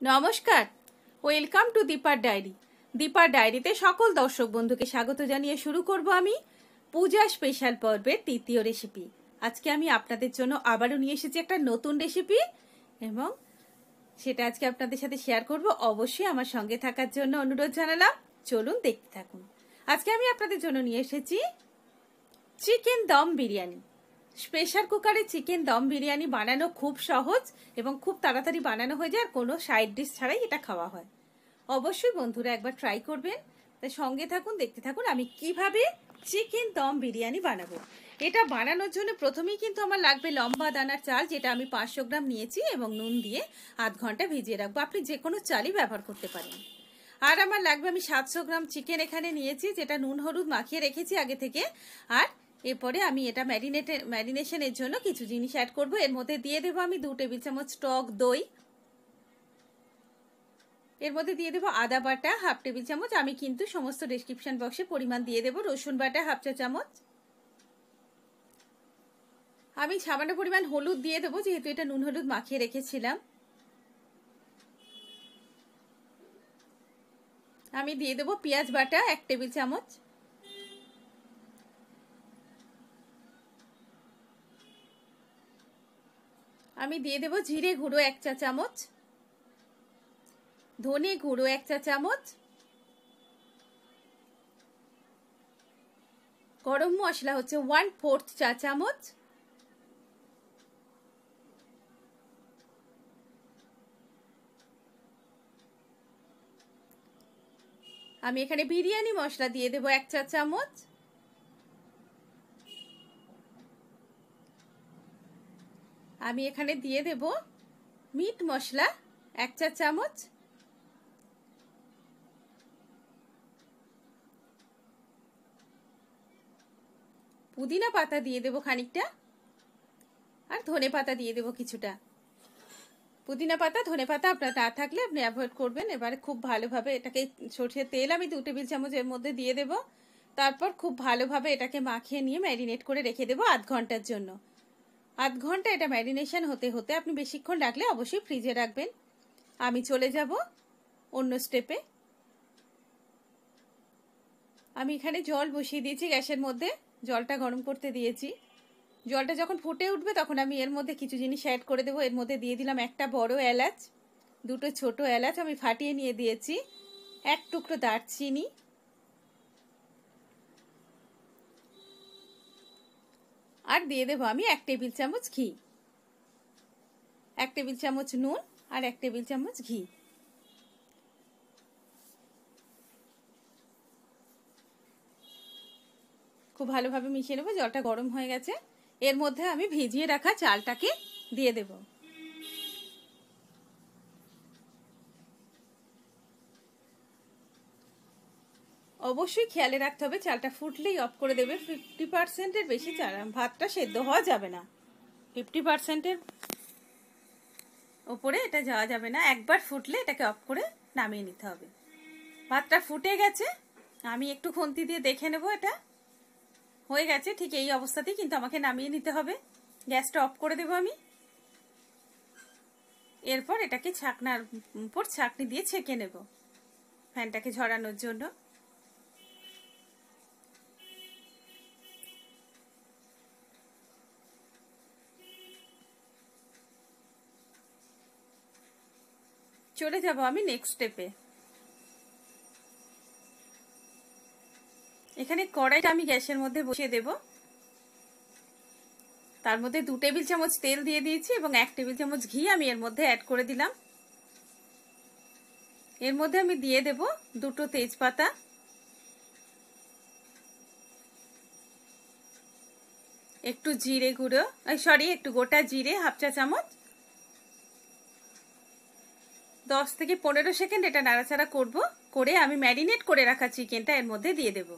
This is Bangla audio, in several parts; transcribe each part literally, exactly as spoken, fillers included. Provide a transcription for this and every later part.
নমস্কার, ওয়েলকাম টু দীপার ডায়েরি। দীপার ডায়েরিতে সকল দর্শক বন্ধুকে স্বাগত জানিয়ে শুরু করব আমি পূজা স্পেশাল পর্বের তৃতীয় রেসিপি। আজকে আমি আপনাদের জন্য আবারও নিয়ে এসেছি একটা নতুন রেসিপি এবং সেটা আজকে আপনাদের সাথে শেয়ার করব। অবশ্যই আমার সঙ্গে থাকার জন্য অনুরোধ জানালাম। চলুন দেখতে থাকুন। আজকে আমি আপনাদের জন্য নিয়ে এসেছি চিকেন দম বিরিয়ানি। প্রেসার কুকারে চিকেন দম বিরিয়ানি বানানো খুব সহজ এবং খুব তাড়াতাড়ি বানানো হয়ে যায়, আর কোনো সাইড ডিশ ছাড়াই এটা খাওয়া হয়। অবশ্যই বন্ধুরা একবার ট্রাই করবেন। তাই সঙ্গে থাকুন, দেখতে থাকুন আমি কিভাবে চিকেন দম বিরিয়ানি বানাবো। এটা বানানোর জন্য প্রথমেই কিন্তু আমার লাগবে লম্বা দানার চাল, যেটা আমি পাঁচশো গ্রাম নিয়েছি এবং নুন দিয়ে আধ ঘন্টা ভিজিয়ে রাখবো। আপনি যে কোনো চালই ব্যবহার করতে পারেন। আর আমার লাগবে, আমি সাতশো গ্রাম চিকেন এখানে নিয়েছি, যেটা নুন হলুদ মাখিয়ে রেখেছি আগে থেকে। আর এরপরে আমি এটা ম্যারিনেটে ম্যারিনেশনের জন্য কিছু জিনিস অ্যাড করব। এর মধ্যে দিয়ে দেবো আমি দু টেবিল চামচ টক দই, এর মধ্যে দিয়ে দেবো আদা বাটা হাফ টেবিল চামচ, আমি কিন্তু সমস্ত ডেসক্রিপশন বক্সে পরিমাণ দিয়ে দেবো। রসুন বাটা হাফ চা চামচ, আমি সামান্য পরিমাণ হলুদ দিয়ে দেবো যেহেতু এটা নুন হলুদ মাখিয়ে রেখেছিলাম। আমি দিয়ে দেবো পেঁয়াজ বাটা এক টেবিল চামচ, আমি দিয়ে দেবো জিরে গুঁড়ো এক চা চামচ, ধনে গুঁড়ো এক চা চামচ, গরম মশলা হচ্ছে ওয়ান ফোর্থ চা চামচ, আমি এখানে বিরিয়ানি মশলা দিয়ে দেবো এক চা চামচ, আমি এখানে দিয়ে দেব মিট মশলা এক চা চামচ, পুদিনা পাতা দিয়ে দেবো খানিকটা, আর ধনে পাতা দিয়ে দেবো কিছুটা। পুদিনা পাতা ধনে পাতা আপনার না থাকলে আপনি অ্যাভয়েড করবেন। এবারে খুব ভালোভাবে এটাকে, সরষের তেল আমি দু টেবিল চামচ এর মধ্যে দিয়ে দেব। তারপর খুব ভালোভাবে এটাকে মাখিয়ে নিয়ে ম্যারিনেট করে রেখে দেবো আধ ঘন্টার জন্য। আধ ঘন্টা এটা ম্যারিনেশন হতে হতে, আপনি বেশিক্ষণ রাখলে অবশ্যই ফ্রিজে রাখবেন। আমি চলে যাব অন্য স্টেপে। আমি এখানে জল বসিয়ে দিয়েছি গ্যাসের মধ্যে, জলটা গরম করতে দিয়েছি। জলটা যখন ফুটে উঠবে তখন আমি এর মধ্যে কিছু জিনিস অ্যাড করে দেবো। এর মধ্যে দিয়ে দিলাম একটা বড় এলাচ, দুটো ছোট এলাচ আমি ফাটিয়ে নিয়ে দিয়েছি, এক টুকরো দারচিনি, আর দিয়ে দেবো আমি এক টেবিল চামচ ঘি, এক টেবিল চামচ নুন আর এক টেবিল চামচ ঘি। খুব ভালোভাবে মিশিয়ে নেবো। জলটা গরম হয়ে গেছে, এর মধ্যে আমি ভিজিয়ে রাখা চালটাকে দিয়ে দেব। অবশ্যই খেয়ালে রাখতে হবে চালটা ফুটলেই অফ করে দেবে। ফিফটি পার্সেন্টের বেশি চাল ভাতটা সেদ্ধ হওয়া যাবে না, ফিফটি পার্সেন্টের ওপরে এটা যাওয়া যাবে না। একবার ফুটলে এটাকে অফ করে নামিয়ে নিতে হবে। ভাতটা ফুটে গেছে, আমি একটু খুন্তি দিয়ে দেখে নেব এটা হয়ে গেছে। ঠিক এই অবস্থাতেই কিন্তু আমাকে নামিয়ে নিতে হবে। গ্যাসটা অফ করে দেবো আমি। এরপর এটাকে ছাকনার উপর ছাকনি দিয়ে ছেঁকে নেব ফ্যানটাকে ঝরানোর জন্য। চলে যাব আমি নেক্সট স্টেপে। এখানে কড়াইটা আমি গ্যাসের মধ্যে বসিয়ে দেব। তার মধ্যে দু টেবিল চামচ তেল দিয়ে দিয়েছি এবং এক টেবিল চামচ ঘি আমি এর মধ্যে অ্যাড করে দিলাম। এর মধ্যে আমি দিয়ে দেব দুটো তেজপাতা, একটু জিরে গুঁড়ো, সরি একটু গোটা জিরে হাফ চা চামচ। দশ থেকে পনেরো সেকেন্ড এটা নাড়াচাড়া করব, করে আমি ম্যারিনেট করে রাখা চিকেনটা এর মধ্যে দিয়ে দেব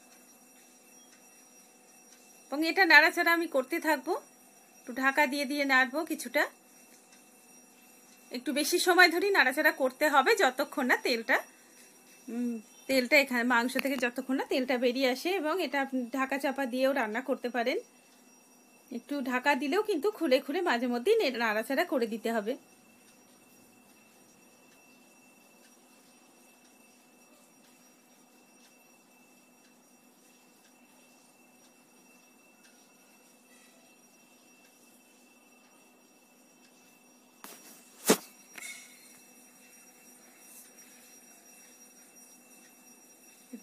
এবং এটা নাড়াচাড়া আমি করতে থাকবো। একটু ঢাকা দিয়ে দিয়ে নাড়বো কিছুটা, একটু বেশি সময় ধরেই নাড়াচাড়া করতে হবে যতক্ষণ না তেলটা তেলটা এখানে মাংস থেকে যতক্ষণ না তেলটা বেরিয়ে আসে। এবং এটা আপনি ঢাকা চাপা দিয়েও রান্না করতে পারেন। একটু ঢাকা দিলেও কিন্তু খুলে খুলে মাঝে মধ্যেই নাড়াচাড়া করে দিতে হবে।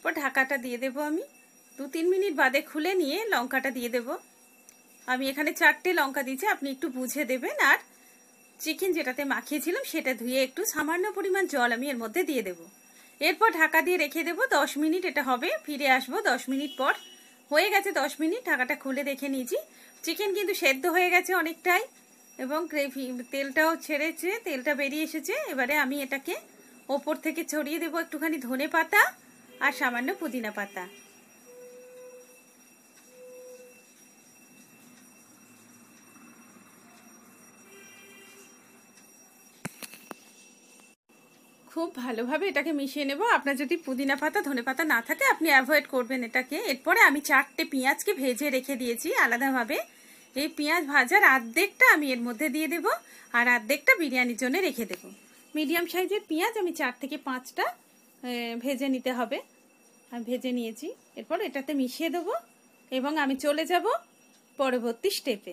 এরপর ঢাকাটা দিয়ে দেব আমি। দু তিন মিনিট বাদে খুলে নিয়ে লঙ্কাটা দিয়ে দেব। আমি এখানে চারটে লঙ্কা দিয়েছি, আপনি একটু বুঝে দেবেন। আর চিকেন যেটাতে মাখিয়েছিলাম সেটা ধুয়ে একটু সামান্য পরিমাণ জল আমি এর মধ্যে দিয়ে দেব। এরপর ঢাকা দিয়ে রেখে দেব দশ মিনিট। এটা হবে, ফিরে আসবো দশ মিনিট পর। হয়ে গেছে দশ মিনিট, ঢাকাটা খুলে দেখে নিয়েছি। চিকেন কিন্তু সেদ্ধ হয়ে গেছে অনেকটাই, এবং গ্রেভি তেলটাও ছেড়েছে, তেলটা বেরিয়ে এসেছে। এবারে আমি এটাকে ওপর থেকে ছড়িয়ে দেবো একটুখানি ধনে পাতা আর সামান্য পুদিনা পাতা। খুব ভালোভাবে এটাকে মিশিয়ে নেব। আপনার যদি পুদিনা পাতা ধনে পাতা না থাকে আপনি অ্যাভয়েড করবেন এটাকে। এরপরে আমি চারটে পেঁয়াজকে ভেজে রেখে দিয়েছি আলাদাভাবে। এই পেঁয়াজ ভাজার অর্ধেকটা আমি এর মধ্যে দিয়ে দেব, আর অর্ধেকটা বিরিয়ানির জন্য রেখে দেব। মিডিয়াম সাইজের পেঁয়াজ আমি চার থেকে পাঁচটা ভেজে নিতে হবে, আমি ভেজে নিয়েছি। এরপর এটাতে মিশিয়ে দেবো এবং আমি চলে যাব পরবর্তী স্টেপে।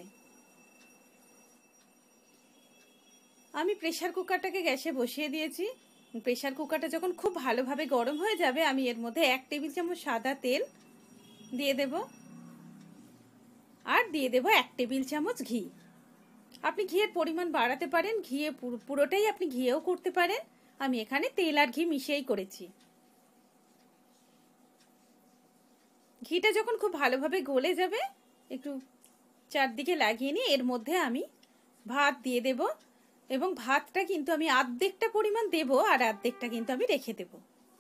আমি প্রেসার কুকারটাকে গ্যাসে বসিয়ে দিয়েছি। প্রেসার কুকারটা যখন খুব ভালোভাবে গরম হয়ে যাবে আমি এর মধ্যে এক টেবিল চামচ সাদা তেল দিয়ে দেব, আর দিয়ে দেব এক টেবিল চামচ ঘি। আপনি ঘিয়ের পরিমাণ বাড়াতে পারেন, ঘিয়ে পুরোটাই আপনি ঘিয়েও করতে পারেন। আমি এখানে তেল আর ঘি মিশিয়েই করেছি। ঘিটা যখন খুব ভালোভাবে গলে যাবে একটু চারদিকে লাগিয়ে নিয়ে এর মধ্যে আমি ভাত দিয়ে দেব, এবং ভাতটা কিন্তু আমি অর্ধেকটা পরিমাণ দেব আর অর্ধেকটা কিন্তু আমি রেখে দেব।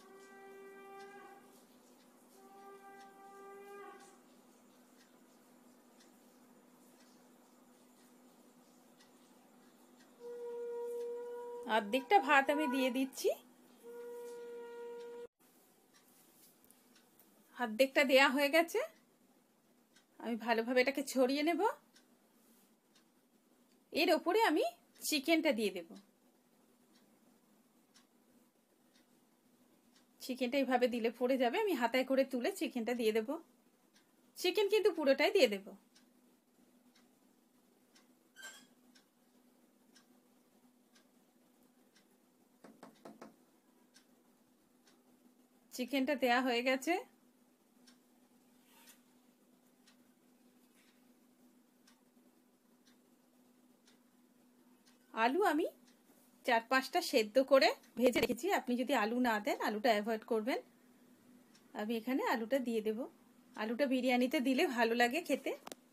অর্ধেকটা ভাত আমি দিয়ে দিচ্ছি। অর্ধেকটা দেয়া হয়ে গেছে, আমি ভালোভাবে এটাকে ছড়িয়ে নেব। এর ওপরে আমি চিকেনটা দিয়ে দেব। চিকেনটা এইভাবে দিলে পড়ে যাবে, আমি হাতায় করে তুলে চিকেনটা দিয়ে দেব। চিকেন কিন্তু পুরোটাই দিয়ে দেব। চিকেনটা দেয়া হয়ে গেছে। আলু আমি চার পাঁচটা সেদ্ধ করে ভেজে রেখেছি, আপনি যদি আলু না দেন আলুটা অ্যাভয়েড করবেন। আমি এখানে আলুটা দিয়ে দেব। আলুটা বিরিয়ানিতে দিলে ভালো লাগে খেতে।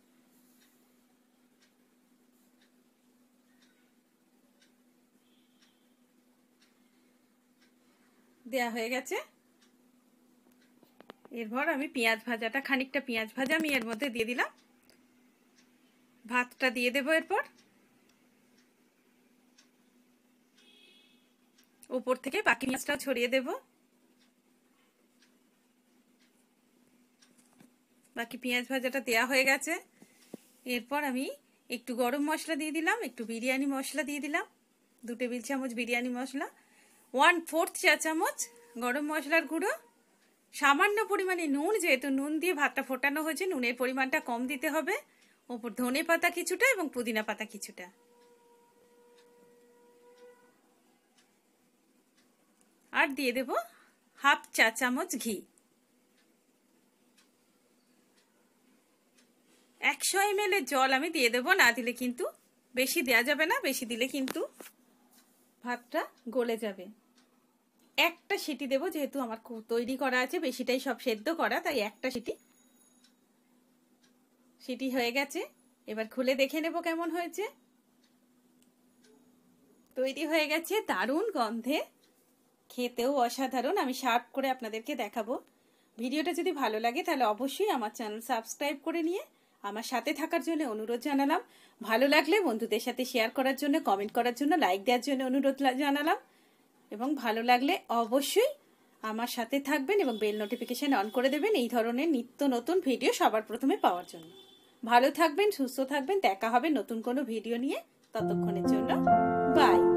দেয়া হয়ে গেছে। এরপর আমি পেঁয়াজ ভাজাটা, খানিকটা পেঁয়াজ ভাজা আমি এর মধ্যে দিয়ে দিলাম। ভাতটা দিয়ে দেব। এরপর উপর থেকে বাকি পেঁয়াজটাও ছড়িয়ে দেব। বাকি পেঁয়াজ ভাজাটা দেয়া হয়ে গেছে। এরপর আমি একটু গরম মশলা দিয়ে দিলাম, একটু বিরিয়ানি মশলা দিয়ে দিলাম, দু টেবিল চামচ বিরিয়ানি মশলা, ওয়ান ফোর্থ চা চামচ গরম মশলার গুঁড়ো, সামান্য পরিমাণে নুন, যেহেতু নুন দিয়ে ভাতটা ফোটানো হয়েছে নুনের পরিমাণটা কম দিতে হবে। ওপর ধনে পাতা কিছুটা এবং পুদিনা পাতা কিছুটা, আর দিয়ে দেব হাফ চা চামচ ঘি। একশো এম এল এর জল আমি দিয়ে দেব, না দিলে কিন্তু বেশি দেয়া যাবে না, বেশি দিলে কিন্তু ভাতটা গলে যাবে। একটা সিটি দেব, যেহেতু আমার তৈরি করা আছে বেশিটাই সব সেদ্ধ করা, তাই একটা সিটি। সিটি হয়ে গেছে, এবার খুলে দেখে নেব কেমন হয়েছে। তৈরি হয়ে গেছে দারুণ গন্ধে, খেতেও অসাধারণ। আমি সার্ভ করে আপনাদেরকে দেখাবো। ভিডিওটা যদি ভালো লাগে তাহলে অবশ্যই আমার চ্যানেল সাবস্ক্রাইব করে নিয়ে আমার সাথে থাকার জন্য অনুরোধ জানালাম। ভালো লাগলে বন্ধুদের সাথে শেয়ার করার জন্য, কমেন্ট করার জন্য, লাইক দেওয়ার জন্য অনুরোধ জানালাম। এবং ভালো লাগলে অবশ্যই আমার সাথে থাকবেন এবং বেল নোটিফিকেশন অন করে দেবেন এই ধরনের নিত্য নতুন ভিডিও সবার প্রথমে পাওয়ার জন্য। ভালো থাকবেন, সুস্থ থাকবেন, দেখা হবে নতুন কোনো ভিডিও নিয়ে। ততক্ষণের জন্য বাই।